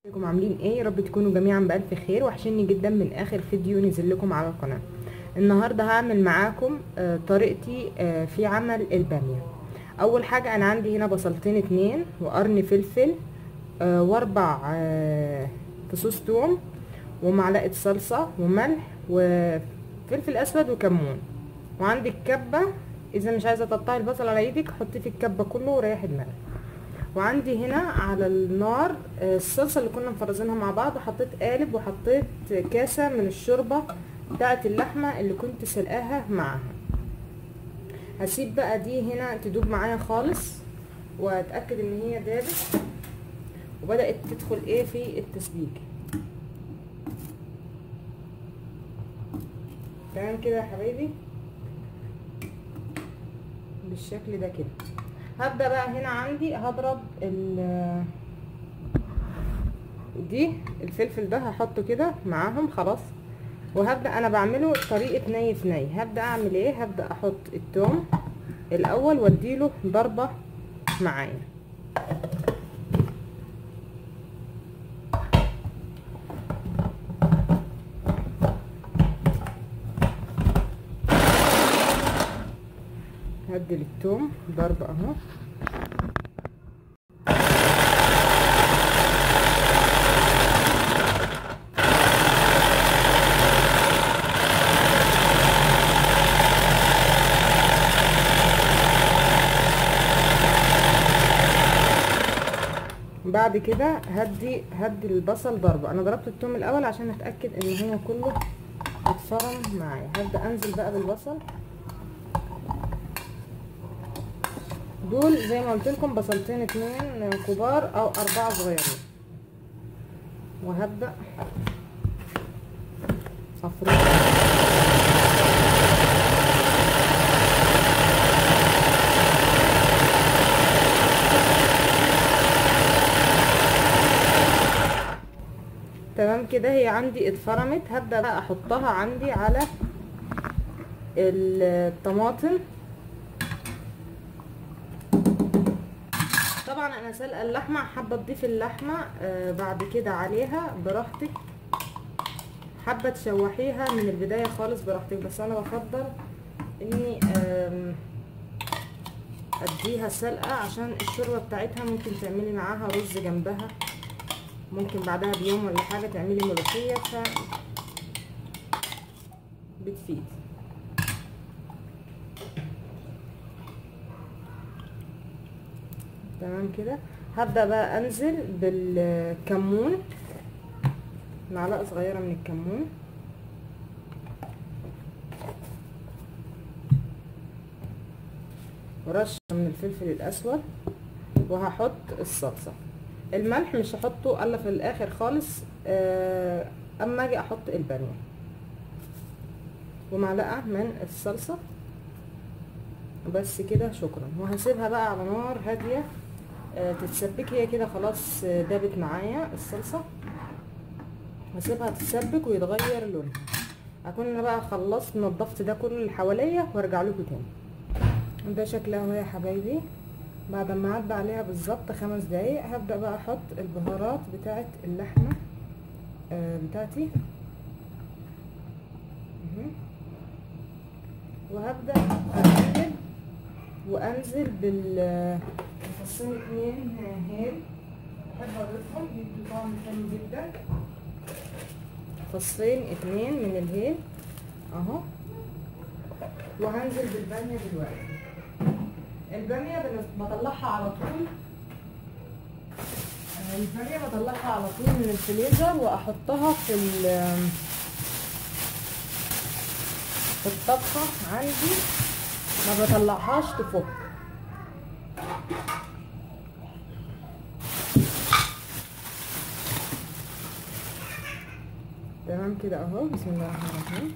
ازيكم عاملين ايه؟ يا رب تكونوا جميعا بألف خير. وحشني جدا من اخر فيديو نزل لكم على القناة. النهاردة هعمل معاكم طريقتي في عمل البامية. اول حاجة انا عندي هنا بصلتين 2 وقرن فلفل واربع فصوص توم ومعلقة صلصة وملح وفلفل اسود وكمون. وعندي الكبة، اذا مش عايزة تقطعي البصل على ايدك حطي في الكبة كله وريحي دماغك. وعندي هنا على النار الصلصه اللي كنا مفرزينها مع بعض، وحطيت قالب وحطيت كاسه من الشوربه بتاعه اللحمه اللي كنت سلقاها معاها. هسيب بقى دي هنا تدوب معايا خالص واتاكد ان هي دابت وبدات تدخل ايه في التسبيك. تمام كده يا حبايبي بالشكل ده كده. هبدأ بقى هنا عندي هضرب دي الفلفل ده هحطه كده معاهم خلاص. وهبدأ انا بعمله طريقة ني في ني. هبدأ اعمل ايه؟ هبدأ احط التوم الاول واديله ضربة معايا. هدي للتوم ضربة اهو. بعد كده هدي البصل ضربة. انا ضربت التوم الاول عشان اتأكد ان هو كله اتفرم معايا. هبدأ انزل بقى بالبصل. دول زي ما قلت لكم بصلتين 2 كبار او 4 صغيرين. وهبدأ افرم. تمام كده هي عندي اتفرمت. هبدأ بقى احطها عندي على الطماطم. طبعا انا سلقه اللحمه، حابه تضيف اللحمه بعد كده عليها براحتك، حابه تشوحيها من البدايه خالص براحتك، بس انا بفضل اني اديها سلقه عشان الشوربه بتاعتها. ممكن تعملي معاها رز جنبها، ممكن بعدها بيوم ولا حاجه تعملي ملوخيه، ف بتفيد. تمام كده. هبدأ بقى انزل بالكمون، معلقة صغيرة من الكمون، ورشة من الفلفل الاسود، وهحط الصلصة. الملح مش هحطه الا في الاخر خالص اما اجي احط البامية، ومعلقة من الصلصة بس كده. شكرا. وهسيبها بقى على نار هادية تتسبك. هي كده خلاص دابت معايا الصلصة. هسيبها تتسبك ويتغير لونها. اكون انا بقى خلصت نضفت ده كله اللي حواليا وارجع لكم تاني. ده شكلها اهو يا حبايبي بعد ما عدى عليها بالظبط 5 دقايق. هبدأ بقى احط البهارات بتاعت اللحمة بتاعتي، وهبدأ اقلب وانزل بالفصين 2 هيل. بحب اضيفهم بيدوا طعم حلو جدا. فصين 2 من الهيل اهو. وهنزل بالبامية دلوقتي. البامية بطلعها على طول. البامية بطلعها على طول من الفريزر واحطها في الطبخة عندي، ما بطلعهاش تفك. تمام كده اهو. بسم الله الرحمن الرحيم.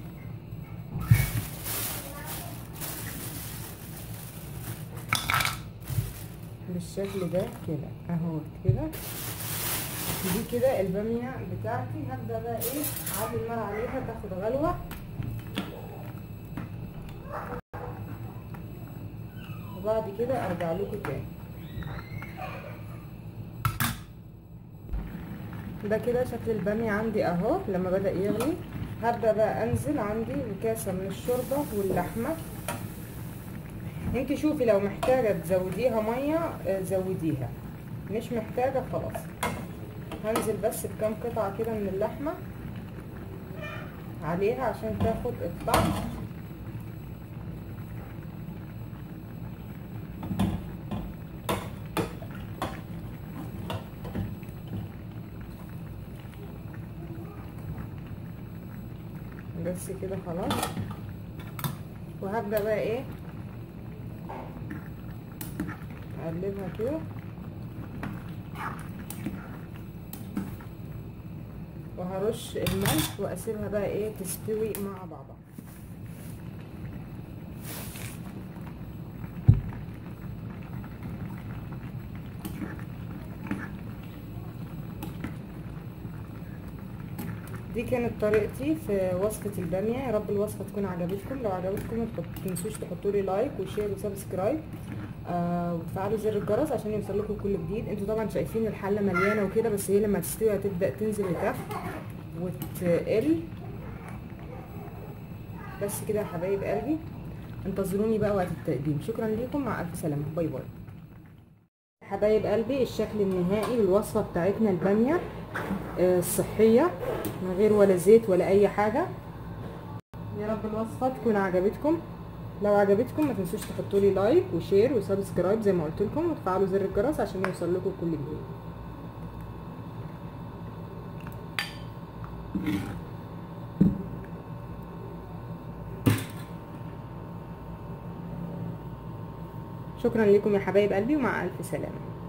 بالشكل ده كده اهو كده. دي كده الباميه بتاعتي. هبدا بقى ايه اعلي النار عليها تاخد غلوه، وبعد كده ارجع لكم تاني. ده كده شكل البامية عندي اهو لما بدأ يغلي. هبدأ بقى انزل عندي بكاسة من الشوربة واللحمة. انت شوفي لو محتاجة تزوديها مية زوديها، مش محتاجة خلاص. هنزل بس بكام قطعة كده من اللحمة عليها عشان تاخد الطعم. بس كده خلاص. وهبدأ بقى ايه اقلبها كده وهرش الملح واسيبها بقى ايه تستوي مع بعضها. دي كانت طريقتي في وصفة البامية. يا رب الوصفة تكون عجبتكم. لو عجبتكم ما تنسوش تحطوا لي لايك وشير وسبسكرايب وتفعلوا زر الجرس عشان يوصل لكم كل جديد. انتوا طبعا شايفين الحلة مليانة وكده، بس هي لما تستوي هتبدأ تنزل لتحت وتقل. بس كده يا حبايب قلبي، انتظروني بقى وقت التقديم. شكرا ليكم، مع الف سلامة، باي باي. حبايب قلبي الشكل النهائي للوصفة بتاعتنا البامية الصحية من غير ولا زيت ولا اي حاجة. يا رب الوصفة تكون عجبتكم. لو عجبتكم ما تنسوش تحطوا لي لايك وشير وسبسكرايب زي ما قلت لكم، وتفعلوا زر الجرس عشان يوصل لكم كل جديد. شكرا لكم يا حبايب قلبي، ومع الف سلامة.